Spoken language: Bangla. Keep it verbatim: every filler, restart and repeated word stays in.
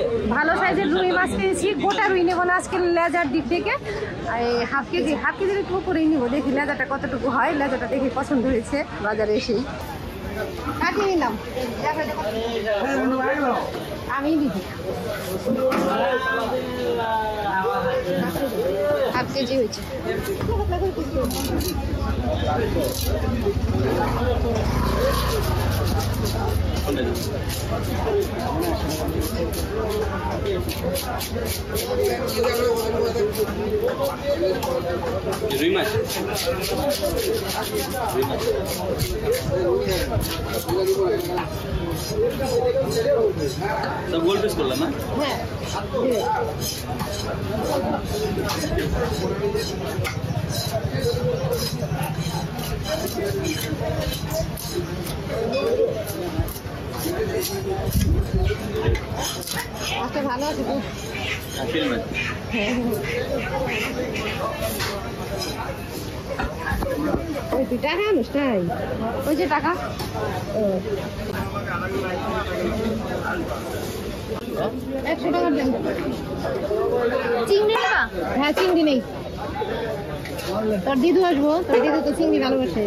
ভালো সাইজের রুই মাছ পেয়েছি, গোটা রুই নেবো না আজকে, লেজার দিক থেকে হাফ কেজি হাফ কেজির একটু উপরেই নিবো। দেখি লেজারটা কতটুকু হয়, লেজারটা দেখে পছন্দ হয়েছে বাজারে এসেই কাটিয়ে নিলাম। আমি দিদি হাফ কেজি হয়েছে। রুই মাছ সব গোল পিস করলাম না। হ্যাঁ আচ্ছা ভালো আছে তো। ওই তুই টাকা আনিস তাই? ওই যে টাকা একশো টাকা দেন। চিংড়ি নেবা? হ্যাঁ চিংড়ি নেই। তোর দিদু আসবো, তোর দিদু তো চিংড়ি ভালোবাসে।